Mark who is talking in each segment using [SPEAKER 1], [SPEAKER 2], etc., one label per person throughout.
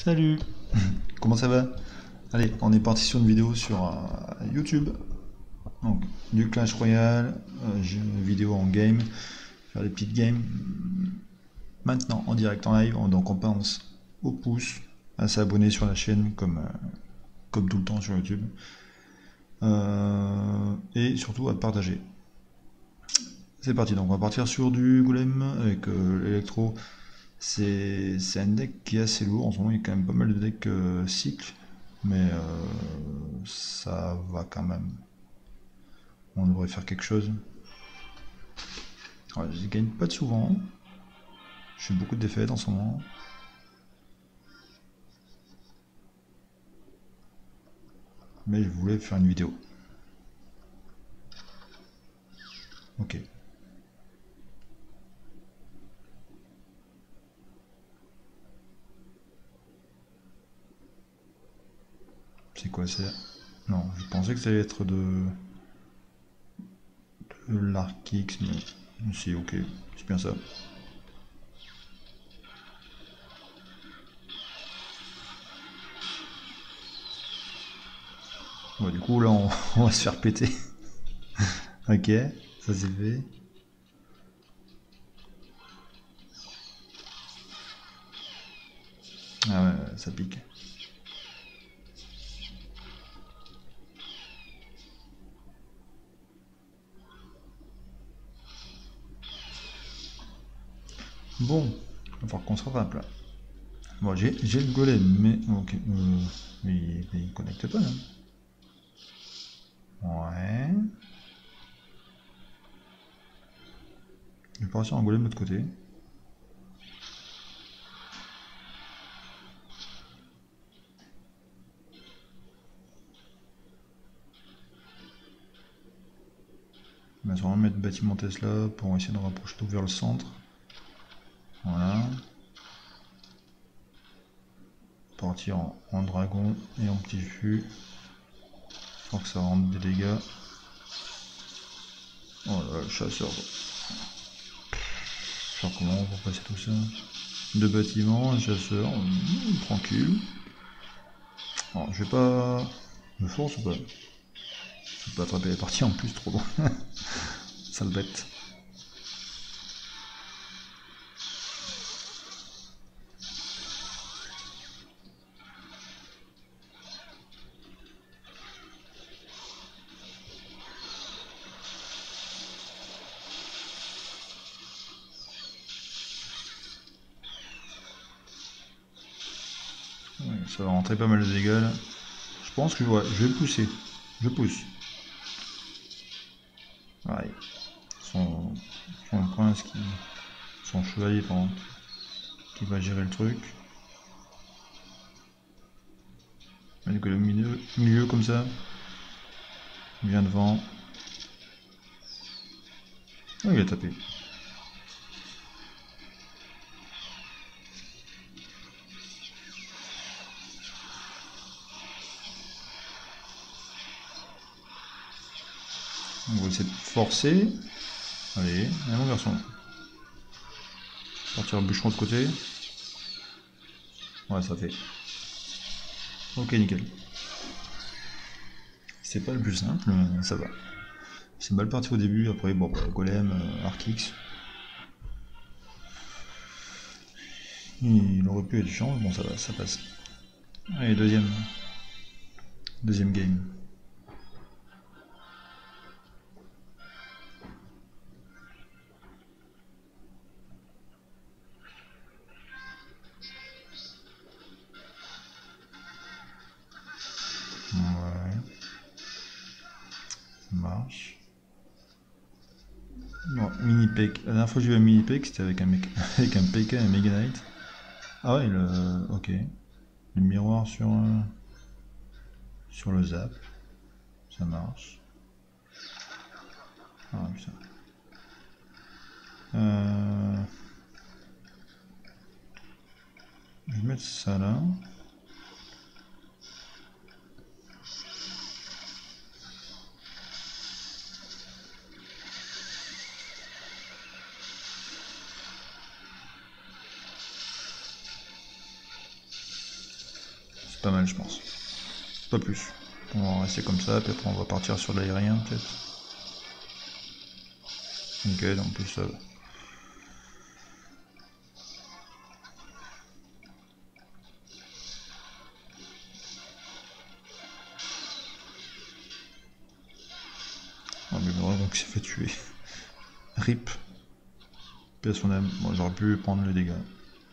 [SPEAKER 1] Salut, comment ça va? Allez, on est parti sur une vidéo sur YouTube. Donc, du Clash Royale, vidéo en game, faire des petites games. Maintenant, en direct, en live, donc on pense au pouce, à s'abonner sur la chaîne comme tout le temps sur YouTube. Et surtout à partager. C'est parti, donc on va partir sur du golem avec l'électro. C'est un deck qui est assez lourd, en ce moment il y a quand même pas mal de decks cycles, mais ça va quand même. On devrait faire quelque chose. Ouais, je gagne pas de souvent, je fais beaucoup de défaites en ce moment. Mais je voulais faire une vidéo. Ok. C'est quoi c'est? Non, je pensais que ça allait être de l'Arkix, mais c'est ok, c'est bien ça. Bon, du coup là on va se faire péter. Ok, ça c'est fait. Ah ouais, ça pique. Bon, il va falloir qu'on se rattrape là. Bon, j'ai le golem, mais ok, mais il connecte pas là. Ouais. Je vais partir en golem de l'autre côté. On va sûrement mettre bâtiment Tesla pour essayer de rapprocher tout vers le centre. Voilà. Partir en dragon et en petit fût. Faut que ça rende des dégâts. Oh là là, le chasseur. Faire comment pour passer tout ça? Deux bâtiments, un chasseur, tranquille. Alors, je vais pas. Me force ou pas? Je vais pas attraper la partie en plus trop loin. Sale bête. Ouais, ça va rentrer pas mal de dégâts là. Je pense que ouais, je vais pousser. Je pousse. Ouais. Son prince qui. Son chevalier pardon. Qui va gérer le truc. Mettre que le milieu comme ça. Il vient devant. Oh, il a tapé. On va essayer de forcer. Allez, allez mon garçon. Partir le bûcheron de côté. Ouais, ça fait. Ok, nickel. C'est pas le plus simple, mais ça va. C'est mal parti au début, après, bon, bah, golem, Arkix. Il aurait pu être chiant, mais bon, ça va, ça passe. Allez, deuxième game. Ouais, ça marche. Bon, mini peck. La dernière fois que j'ai vu un mini peck, c'était avec avec un PK et un Mega Knight. Ah ouais, ok. Le miroir sur le zap. Ça marche. Ah putain. Je vais mettre ça là. pas mal je pense. Pas plus. On va rester comme ça, puis après on va partir sur l'aérien peut-être. Ok, donc plus ça va. Ah mais vraiment qu'il s'est fait tuer. RIP. Puis à son âme. Bon, j'aurais pu prendre le dégât.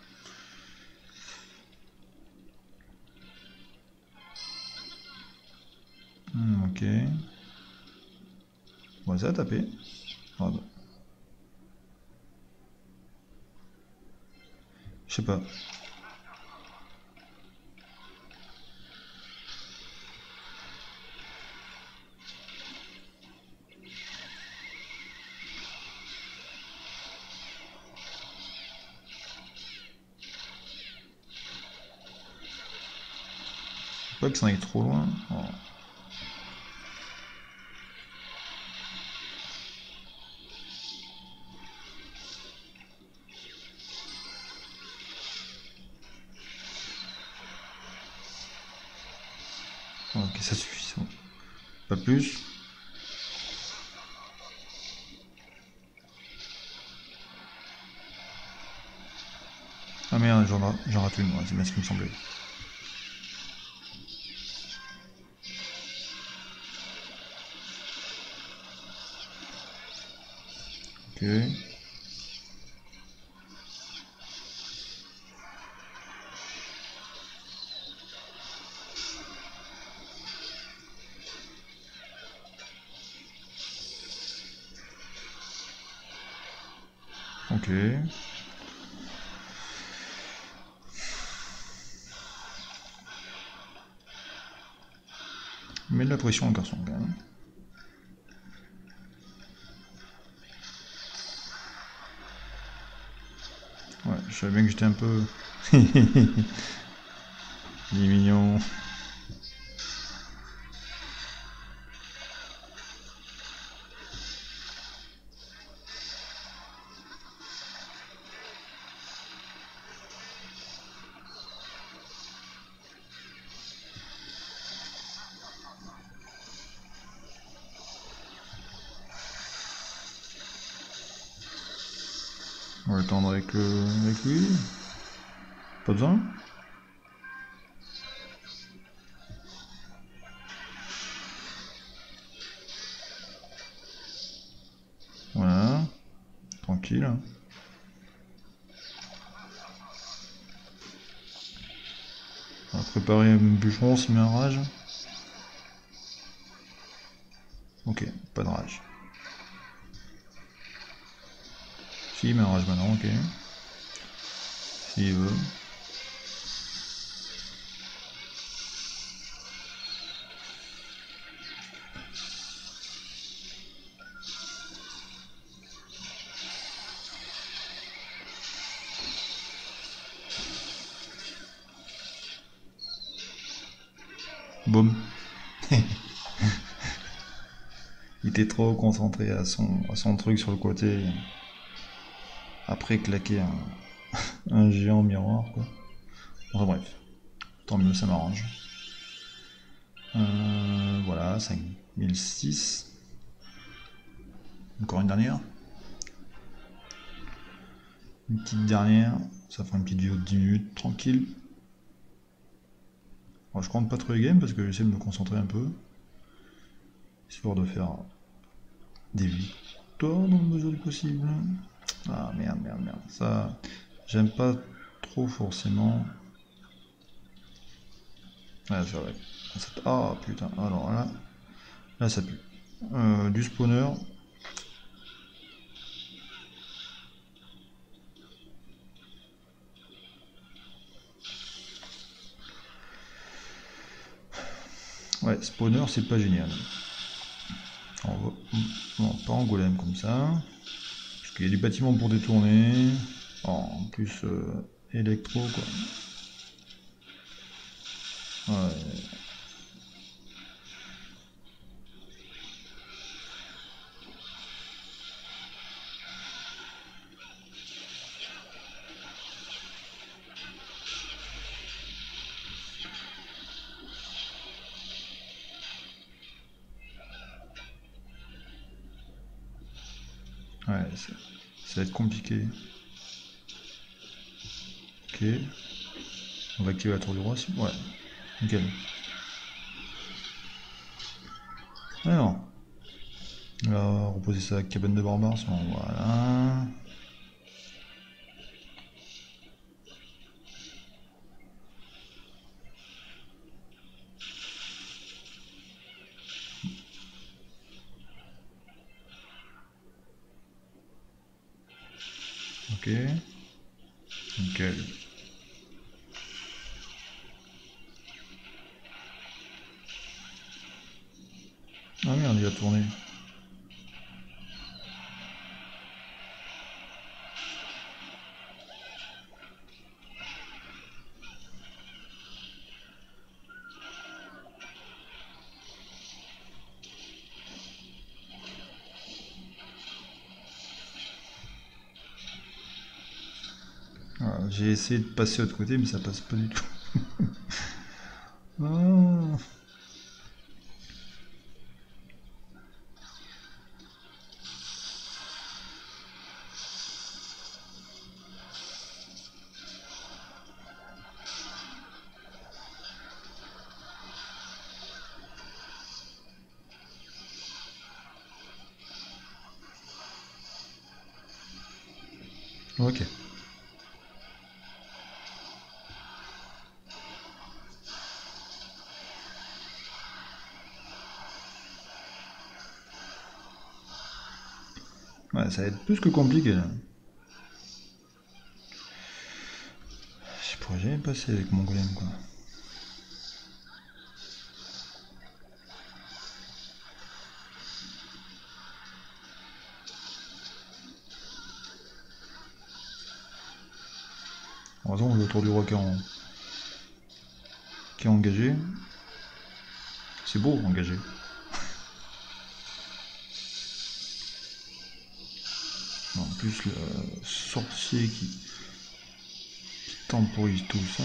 [SPEAKER 1] Ok. Bon, ça a tapé. Ah bah. Je sais pas. Faut pas que ça aille trop loin. Oh. Ok, ça suffit. C'est bon. Pas plus. Ah merde, j'en rate une, moi, c'est bien ce qui me semblait. Ok. Ok. Mets de la pression au garçon quand même. Ouais, je savais bien que j'étais un peu... Il est mignon. On va attendre avec lui. Pas besoin. Voilà. Tranquille. On va préparer un bûcheron s'il met un rage. Ok, pas de rage. Si, il met un rage maintenant, ok. S'il veut. Boum. Il était trop concentré à son truc sur le côté. Après claquer un géant miroir, quoi. Enfin bref. Tant mieux, ça m'arrange. Voilà, 5006. Encore une dernière. Une petite dernière. Ça fera une petite vidéo de 10 minutes, tranquille. Alors, je compte pas trop les games parce que j'essaie de me concentrer un peu. Histoire de faire des victoires dans le mesure du possible. Ah merde, merde, merde. Ça, j'aime pas trop forcément. Ah, c'est vrai. Ah putain, alors là ça pue. Du spawner. Ouais, spawner c'est pas génial. Non, pas en golem comme ça. Parce qu'il y a des bâtiments pour détourner. Oh, en plus, électro quoi. Ouais. Ouais, ça va être compliqué. Ok. On va activer la tour du roi. Ouais. Nickel. Alors. On va reposer sa cabane de barbares. Voilà. Ok. Nickel. Ah merde, il a tourné. Voilà, j'ai essayé de passer de l'autre côté, mais ça passe pas du tout. Ah. Ok. Ouais, ça va être plus que compliqué là. Je pourrais jamais passer avec mon golem quoi. Heureusement, le tour du roi qui est engagé. C'est beau, engagé. En plus, le sorcier qui temporise tout ça.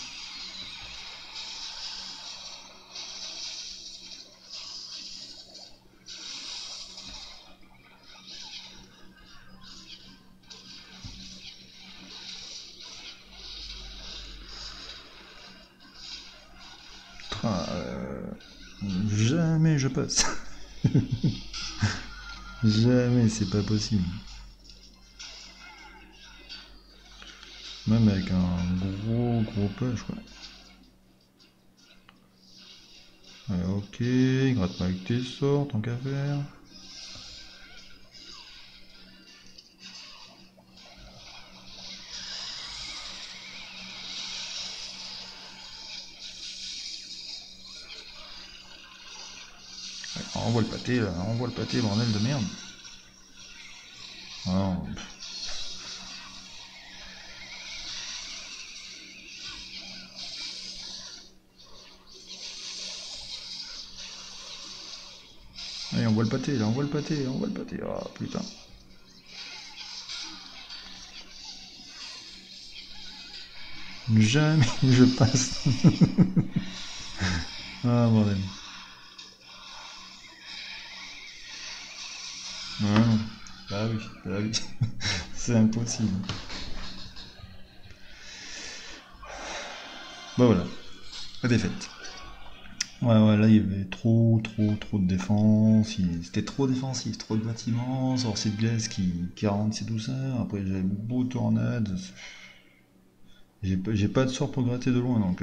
[SPEAKER 1] Ah, jamais je passe. Jamais, c'est pas possible. Même avec un gros push, quoi. Ouais, ok, gratte pas avec tes sorts, tant qu'à faire. Ouais, envoie le pâté, là, envoie le pâté, bordel de merde. Ah non, allez, envoie le pâté, là, envoie le pâté, envoie le pâté. Ah putain. Jamais je passe. Ah bordel. Non, bah oui, bah oui. C'est impossible. Bah voilà, la défaite. Ouais, là il y avait trop de défense. C'était trop défensif, trop de bâtiments, sorcier de glace qui ralentissait tout ça. Après j'avais beau tornade. J'ai pas de sort pour gratter de loin donc.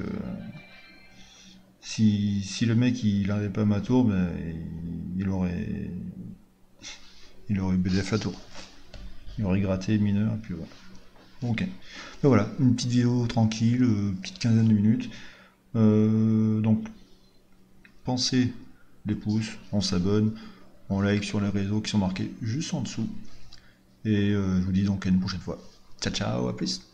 [SPEAKER 1] Si le mec il n'arrivait pas à ma tour, ben, il aurait. Il aurait BDF la tour. Il aurait gratté mineur et puis voilà. Ok. Ben voilà, une petite vidéo tranquille, petite quinzaine de minutes. Donc pensez les pouces, on s'abonne, on like sur les réseaux qui sont marqués juste en dessous. Et je vous dis donc à une prochaine fois. Ciao ciao, à plus.